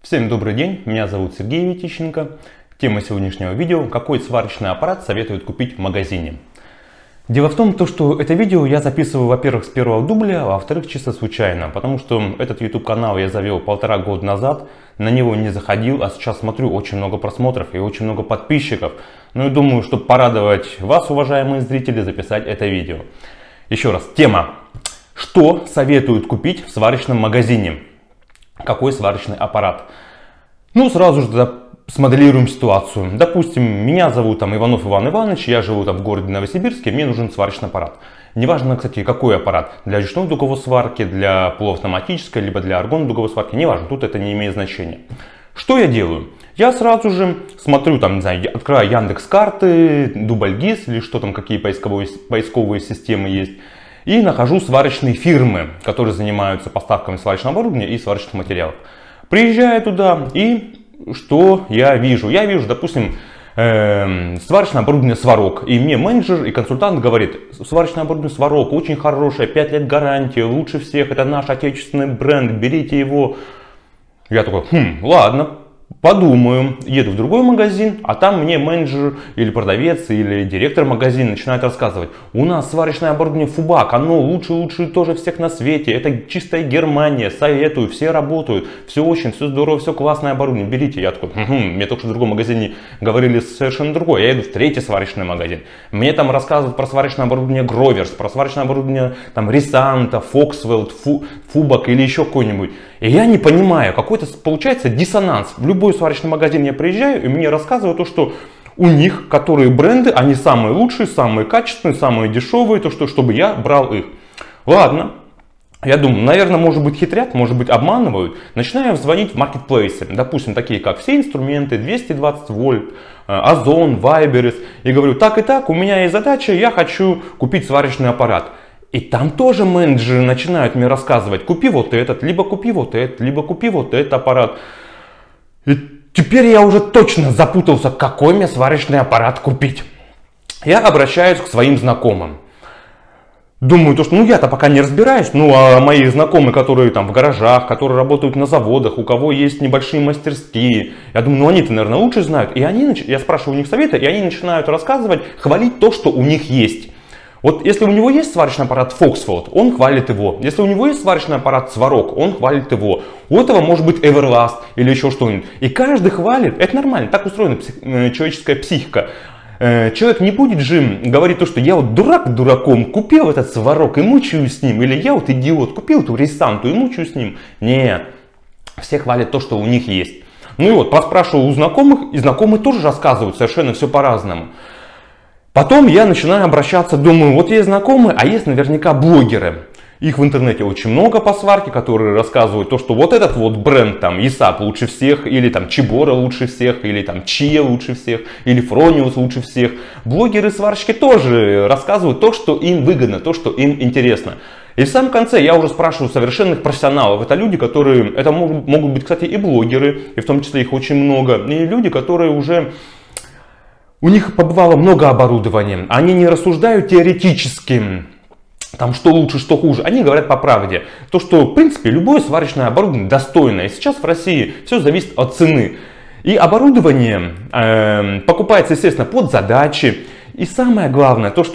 Всем добрый день, меня зовут Сергей Витищенко. Тема сегодняшнего видео: какой сварочный аппарат советуют купить в магазине. Дело в том, что это видео я записываю, во-первых, с первого дубля, а во-вторых, чисто случайно. Потому что этот YouTube канал я завел 1,5 года назад, на него не заходил, а сейчас смотрю, очень много просмотров и очень много подписчиков. Ну и думаю, чтобы порадовать вас, уважаемые зрители, записать это видео. Еще раз, тема: что советуют купить в сварочном магазине? Какой сварочный аппарат? Ну, сразу же смоделируем ситуацию. Допустим, меня зовут Иванов Иван Иванович, я живу в городе Новосибирске, мне нужен сварочный аппарат. Неважно, кстати, какой аппарат. Для ручной дуговой сварки, для полуавтоматической, либо для аргонной дуговой сварки. Неважно, тут это не имеет значения. Что я делаю? Я сразу же смотрю, не знаю, открываю Яндекс.Карты, Дубльгиз или что там, какие поисковые системы есть. И нахожу сварочные фирмы, которые занимаются поставками сварочного оборудования и сварочных материалов. Приезжаю туда, и что я вижу? Я вижу, допустим, сварочное оборудование Сварог. И мне менеджер и консультант говорит: сварочное оборудование Сварог очень хорошее, 5 лет гарантии, лучше всех, это наш отечественный бренд, берите его. Я такой: ладно. Подумаю, еду в другой магазин, а там мне менеджер или продавец или директор магазина начинает рассказывать: у нас сварочное оборудование Фубак, оно лучше тоже всех на свете, это чистая Германия, советую, все работают, все здорово, все классное оборудование, берите. Я такой: мне только что в другом магазине говорили совершенно другое. Я иду в третий сварочный магазин, мне там рассказывают про сварочное оборудование Гроверс, про сварочное оборудование Рисанта, Фоксвелд, Фубак или еще какой-нибудь. И я не понимаю, какой-то получается диссонанс. В любой сварочный магазин я приезжаю, и мне рассказывают что у них, которые бренды, они самые лучшие, самые качественные, самые дешевые, чтобы я брал их. Ладно. Я думаю, наверное, может быть хитрят, может быть обманывают. Начинаю звонить в маркетплейсы, допустим, такие как Все инструменты, 220 вольт, Озон, Вайберс. И говорю: так и так, у меня есть задача, я хочу купить сварочный аппарат. И там тоже менеджеры начинают мне рассказывать: купи вот этот, либо купи вот этот, либо купи вот этот аппарат. И теперь я уже точно запутался, какой мне сварочный аппарат купить. Я обращаюсь к своим знакомым. Думаю, я-то пока не разбираюсь, а мои знакомые, которые в гаражах, которые работают на заводах, у кого есть небольшие мастерские, я думаю, они-то, наверное, лучше знают. И я спрашиваю у них совета, и они начинают рассказывать, хвалить то, что у них есть. Вот если у него есть сварочный аппарат Foxfield, он хвалит его. Если у него есть сварочный аппарат Сварог, он хвалит его. У этого может быть Everlast или еще что-нибудь. И каждый хвалит. Это нормально, так устроена человеческая психика. Человек не будет же говорить что я дурак дураком, купил этот Сварог и мучаюсь с ним. Или я идиот, купил эту Рисанту и мучаюсь с ним. Нет, все хвалят то, что у них есть. Поспрашивал у знакомых, и знакомые тоже рассказывают совершенно все по-разному. Потом я начинаю обращаться, думаю, есть знакомые, а есть наверняка блогеры. Их в интернете очень много по сварке, которые рассказывают что вот этот бренд ИСАП лучше всех, или Чибора лучше всех, или Чия лучше всех, или Фрониус лучше всех. Блогеры-сварщики тоже рассказывают то, что им выгодно, то, что им интересно. И в самом конце я уже спрашиваю совершенных профессионалов. Это люди, которые, это могут быть, кстати, и блогеры, и в том числе их очень много, и люди, которые уже... У них побывало много оборудования, они не рассуждают теоретически, что лучше, что хуже, они говорят по правде. Что, в принципе, любое сварочное оборудование достойное. И сейчас в России все зависит от цены. И оборудование покупается, естественно, под задачи. И самое главное, что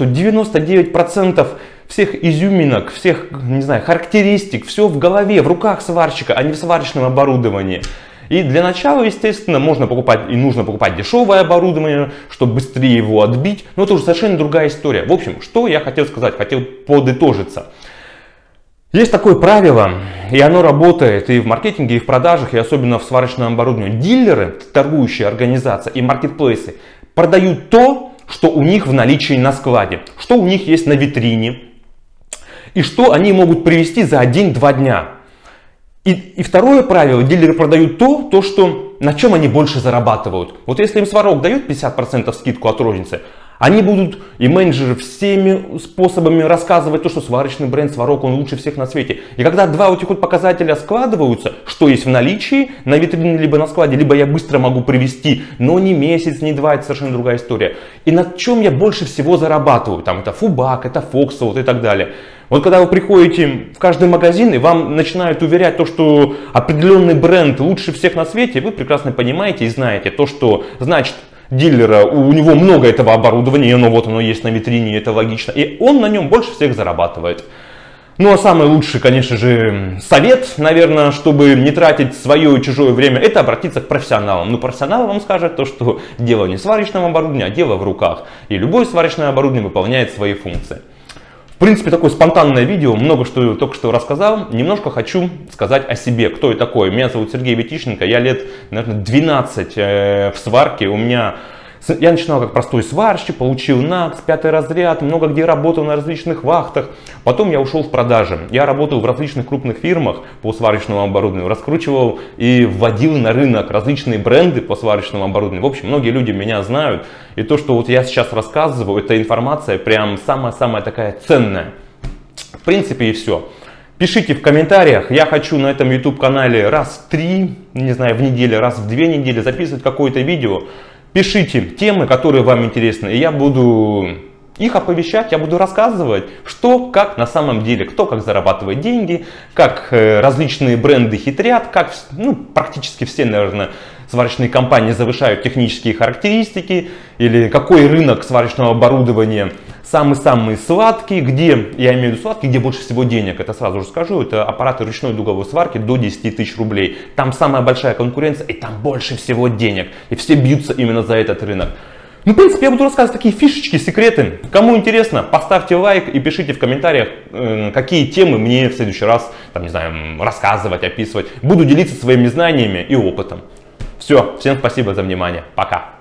99% всех изюминок, всех, характеристик, все в голове, в руках сварщика, а не в сварочном оборудовании. И для начала, естественно, можно покупать и нужно покупать дешевое оборудование, чтобы быстрее его отбить. Но это уже совершенно другая история. В общем, что я хотел сказать, хотел подытожиться. Есть такое правило, и оно работает и в маркетинге, и в продажах, и особенно в сварочном оборудовании. Дилеры, торгующие организации и маркетплейсы продают то, что у них в наличии на складе, что у них есть на витрине, и что они могут привезти за 1-2 дня. И второе правило: дилеры продают на чем они больше зарабатывают. Если им Сварог дает 50% скидку от розницы, Они будут, и менеджеры, всеми способами рассказывать то, что сварочный бренд Сварог, он лучше всех на свете. И когда два вот этих вот показателя складываются, что есть в наличии на витрине либо на складе, либо я быстро могу привести, но не месяц, не два, это совершенно другая история. И на чем я больше всего зарабатываю? Там это Фубак, это Фокса, вот и так далее. Вот когда вы приходите в каждый магазин и вам начинают уверять то, что определенный бренд лучше всех на свете, вы прекрасно понимаете и знаете то, что значит дилера, у него много этого оборудования, и оно вот оно есть на витрине, это логично, и он на нем больше всех зарабатывает. Ну а самый лучший, конечно же, совет, наверное, чтобы не тратить свое и чужое время, это обратиться к профессионалам. Ну, профессионал вам скажет то, что дело не в сварочном оборудовании, а дело в руках. И любое сварочное оборудование выполняет свои функции. В принципе, такое спонтанное видео, много что только что рассказал. Немножко хочу сказать о себе, кто я такой. Меня зовут Сергей Витищенко, я лет, наверное, 12 в сварке. Я начинал как простой сварщик, получил НАКС, 5-й разряд, много где работал на различных вахтах. Потом я ушел в продажи. Я работал в различных крупных фирмах по сварочному оборудованию, раскручивал и вводил на рынок различные бренды по сварочному оборудованию. В общем, многие люди меня знают. И то, что вот я сейчас рассказываю, эта информация прям самая-самая такая ценная. В принципе, и все. Пишите в комментариях, я хочу на этом YouTube канале раз в 3, не знаю, в неделю, раз в 2 недели записывать какое-то видео. Пишите темы, которые вам интересны, и я буду их оповещать, я буду рассказывать, что, как на самом деле, кто как зарабатывает деньги, как различные бренды хитрят, как практически все, наверное, сварочные компании завышают технические характеристики, или какой рынок сварочного оборудования самый-самый сладкий, где, я имею в виду сладкий, где больше всего денег, это сразу же скажу, это аппараты ручной дуговой сварки до 10 тысяч рублей. Там самая большая конкуренция и там больше всего денег, и все бьются именно за этот рынок. Ну, в принципе, я буду рассказывать такие фишечки, секреты. Кому интересно, поставьте лайк и пишите в комментариях, какие темы мне в следующий раз, там, не знаю, рассказывать, описывать. Буду делиться своими знаниями и опытом. Все, всем спасибо за внимание. Пока.